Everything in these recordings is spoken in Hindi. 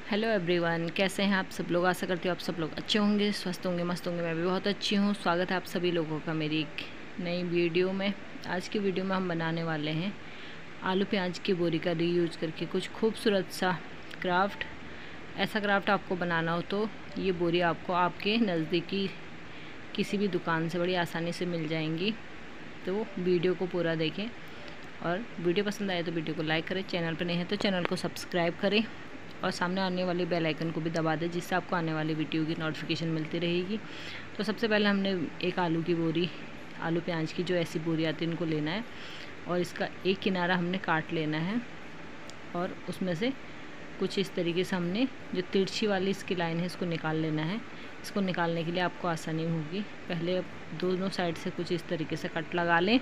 हेलो एवरीवन, कैसे हैं आप सब लोग। आशा करती हूँ आप सब लोग अच्छे होंगे, स्वस्थ होंगे, मस्त होंगे। मैं भी बहुत अच्छी हूँ। स्वागत है आप सभी लोगों का मेरी एक नई वीडियो में। आज की वीडियो में हम बनाने वाले हैं आलू प्याज की बोरी का रीयूज करके कुछ खूबसूरत सा क्राफ्ट। ऐसा क्राफ्ट आपको बनाना हो तो ये बोरी आपको आपके नज़दीकी किसी भी दुकान से बड़ी आसानी से मिल जाएंगी। तो वीडियो को पूरा देखें और वीडियो पसंद आए तो वीडियो को लाइक करें। चैनल पर नहीं है तो चैनल को सब्सक्राइब करें और सामने आने वाली बेल आइकन को भी दबा दें, जिससे आपको आने वाली वीडियो की नोटिफिकेशन मिलती रहेगी। तो सबसे पहले हमने एक आलू की बोरी, आलू प्याज की जो ऐसी बोरी आती है, इनको लेना है और इसका एक किनारा हमने काट लेना है और उसमें से कुछ इस तरीके से हमने जो तिरछी वाली इसकी लाइन है इसको निकाल लेना है। इसको निकालने के लिए आपको आसानी होगी। पहले दोनों साइड से कुछ इस तरीके से कट लगा लें।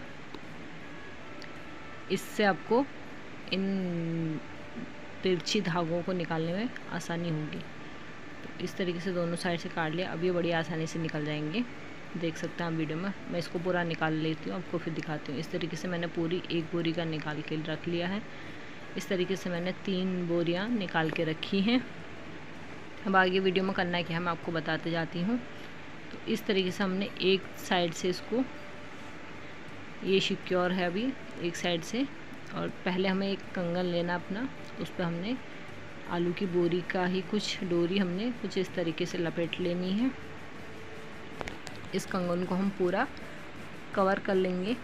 इससे आपको इन तिरछी धागों को निकालने में आसानी होगी। तो इस तरीके से दोनों साइड से काट लिया। अब ये बड़ी आसानी से निकल जाएंगे, देख सकते हैं आप वीडियो में। मैं इसको पूरा निकाल लेती हूँ, आपको फिर दिखाती हूँ। इस तरीके से मैंने पूरी एक बोरी का निकाल के रख लिया है। इस तरीके से मैंने 3 बोरियाँ निकाल के रखी हैं। अब आगे वीडियो में करना है कि मैं आपको बताते जाती हूँ। तो इस तरीके से हमने एक साइड से इसको, ये सिक्योर है अभी एक साइड से, और पहले हमें एक कंगन लेना अपना। उस पर हमने आलू की बोरी का ही कुछ डोरी हमने कुछ इस तरीके से लपेट लेनी है। इस कंगन को हम पूरा कवर कर लेंगे,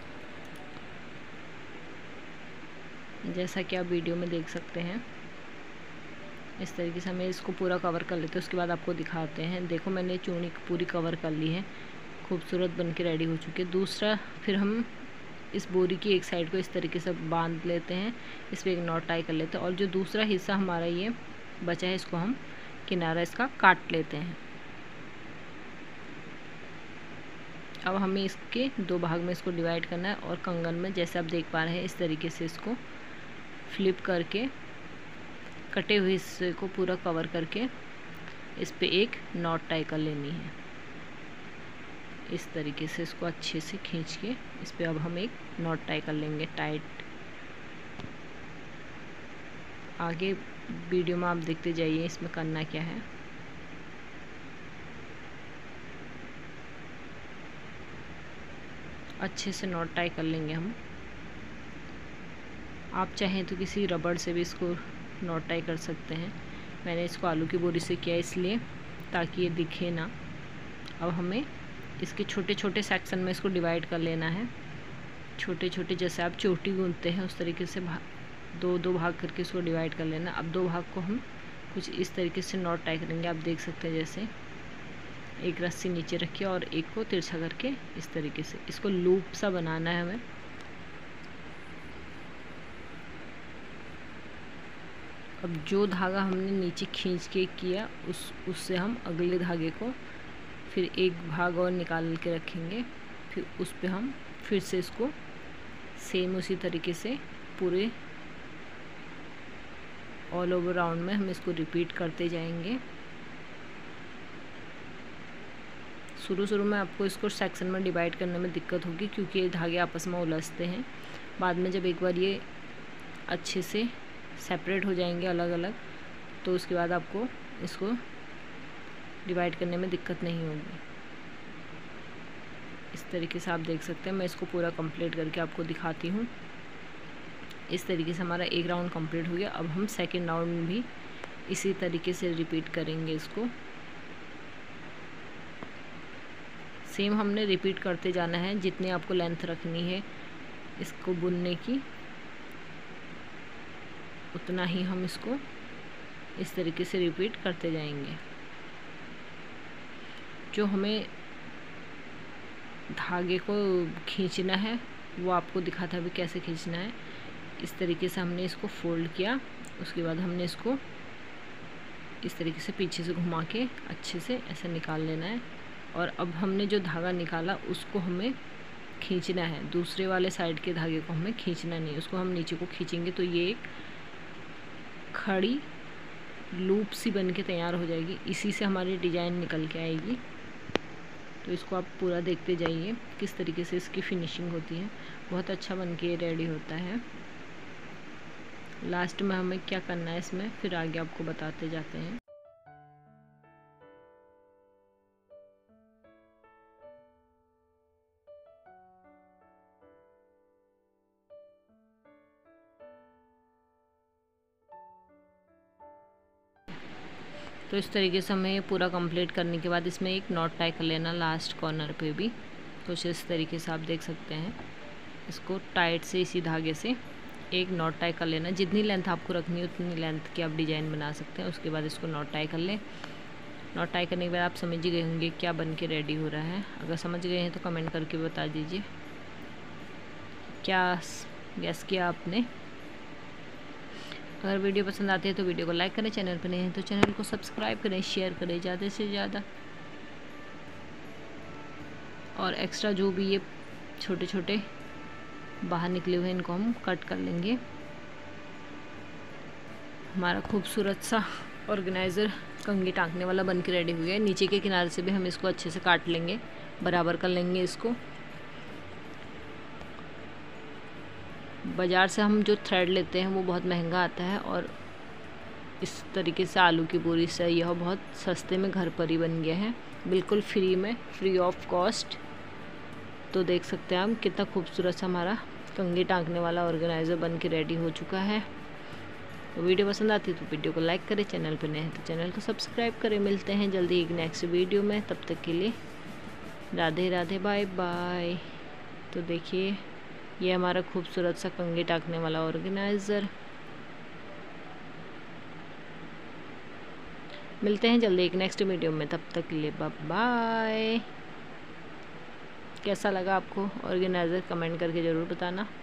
जैसा कि आप वीडियो में देख सकते हैं। इस तरीके से हमें इसको पूरा कवर कर लेते हैं। उसके बाद आपको दिखाते हैं। देखो, मैंने चूड़ी पूरी कवर कर ली है, खूबसूरत बन के रेडी हो चुकी है। दूसरा, फिर हम इस बोरी की एक साइड को इस तरीके से बांध लेते हैं, इस पर एक नॉट टाई कर लेते हैं और जो दूसरा हिस्सा हमारा ये बचा है इसको हम किनारा इसका काट लेते हैं। अब हमें इसके 2 भाग में इसको डिवाइड करना है और कंगन में जैसे आप देख पा रहे हैं इस तरीके से इसको फ्लिप करके कटे हुए हिस्से को पूरा कवर करके इस पे एक नॉट टाई कर लेनी है। इस तरीके से इसको अच्छे से खींच के इस पे अब हम एक नॉट टाई कर लेंगे टाइट। आगे वीडियो में आप देखते जाइए इसमें करना क्या है। अच्छे से नॉट टाई कर लेंगे हम। आप चाहें तो किसी रबड़ से भी इसको नॉट टाई कर सकते हैं। मैंने इसको आलू की बोरी से किया इसलिए ताकि ये दिखे ना। अब हमें इसके छोटे छोटे सेक्शन में इसको डिवाइड कर लेना है। छोटे छोटे जैसे आप चोटी गूंथते हैं उस तरीके से 2 भाग करके इसको डिवाइड कर लेना। अब 2 भाग को हम कुछ इस तरीके से नॉट टाई करेंगे। आप देख सकते हैं जैसे एक रस्सी नीचे रखिए और एक को तिरछा करके इस तरीके से इसको लूप सा बनाना है हमें। अब जो धागा हमने नीचे खींच के किया उससे हम अगले धागे को फिर एक भाग और निकाल के रखेंगे। फिर उस पे हम फिर से इसको सेम उसी तरीके से पूरे ऑल ओवर राउंड में हम इसको रिपीट करते जाएंगे। शुरू में आपको इसको सेक्शन में डिवाइड करने में दिक्कत होगी क्योंकि ये धागे आपस में उलझते हैं। बाद में जब एक बार ये अच्छे से सेपरेट हो जाएंगे अलग अलग, तो उसके बाद आपको इसको डिवाइड करने में दिक्कत नहीं होगी। इस तरीके से आप देख सकते हैं। मैं इसको पूरा कंप्लीट करके आपको दिखाती हूँ। इस तरीके से हमारा एक राउंड कंप्लीट हो गया। अब हम सेकंड राउंड भी इसी तरीके से रिपीट करेंगे। इसको सेम हमने रिपीट करते जाना है। जितनी आपको लेंथ रखनी है इसको बुनने की, उतना ही हम इसको इस तरीके से रिपीट करते जाएंगे। जो हमें धागे को खींचना है वो आपको दिखाता है अभी कैसे खींचना है। इस तरीके से हमने इसको फोल्ड किया, उसके बाद हमने इसको इस तरीके से पीछे से घुमा के अच्छे से ऐसे निकाल लेना है। और अब हमने जो धागा निकाला उसको हमें खींचना है। दूसरे वाले साइड के धागे को हमें खींचना नहीं, उसको हम नीचे को खींचेंगे तो ये एक खड़ी लूप सी बन के तैयार हो जाएगी। इसी से हमारी डिज़ाइन निकल के आएगी। तो इसको आप पूरा देखते जाइए किस तरीके से इसकी फिनिशिंग होती है। बहुत अच्छा बन के रेडी होता है। लास्ट में हमें क्या करना है इसमें फिर आगे आपको बताते जाते हैं। तो इस तरीके से हमें ये पूरा कंप्लीट करने के बाद इसमें एक नॉट टाई कर लेना लास्ट कॉर्नर पे भी। कुछ इस तरीके से आप देख सकते हैं, इसको टाइट से इसी धागे से एक नॉट टाई कर लेना। जितनी लेंथ आपको रखनी है उतनी लेंथ की आप डिज़ाइन बना सकते हैं। उसके बाद इसको नॉट टाई कर लें। नॉट टाई करने के बाद आप समझ ही गए होंगे क्या बन के रेडी हो रहा है। अगर समझ गए हैं तो कमेंट करके बता दीजिए क्या गैस किया आपने। अगर वीडियो पसंद आती है तो वीडियो को लाइक करें, चैनल पर नए हैं तो चैनल को सब्सक्राइब करें, शेयर करें ज़्यादा से ज़्यादा। और एक्स्ट्रा जो भी ये छोटे छोटे बाहर निकले हुए इनको हम कट कर लेंगे। हमारा खूबसूरत सा ऑर्गेनाइज़र कंघी टाँकने वाला बन के रेडी हो गया है। नीचे के किनारे से भी हम इसको अच्छे से काट लेंगे, बराबर कर लेंगे इसको। बाज़ार से हम जो थ्रेड लेते हैं वो बहुत महंगा आता है और इस तरीके से आलू की बोरी से यह बहुत सस्ते में घर पर ही बन गया है, बिल्कुल फ्री में, फ्री ऑफ कॉस्ट। तो देख सकते हैं हम कितना खूबसूरत सा हमारा कंघी टाँकने वाला ऑर्गेनाइज़र बन के रेडी हो चुका है। तो वीडियो पसंद आती है तो वीडियो को लाइक करें, चैनल पर नए हैं तो चैनल को सब्सक्राइब करें। मिलते हैं जल्दी एक नेक्स्ट वीडियो में, तब तक के लिए राधे राधे, बाय बाय। तो देखिए ये हमारा खूबसूरत सा कंघी टाँकने वाला ऑर्गेनाइज़र। मिलते हैं जल्दी एक नेक्स्ट वीडियो में, तब तक के लिए बाय बाय। कैसा लगा आपको ऑर्गेनाइज़र कमेंट करके ज़रूर बताना।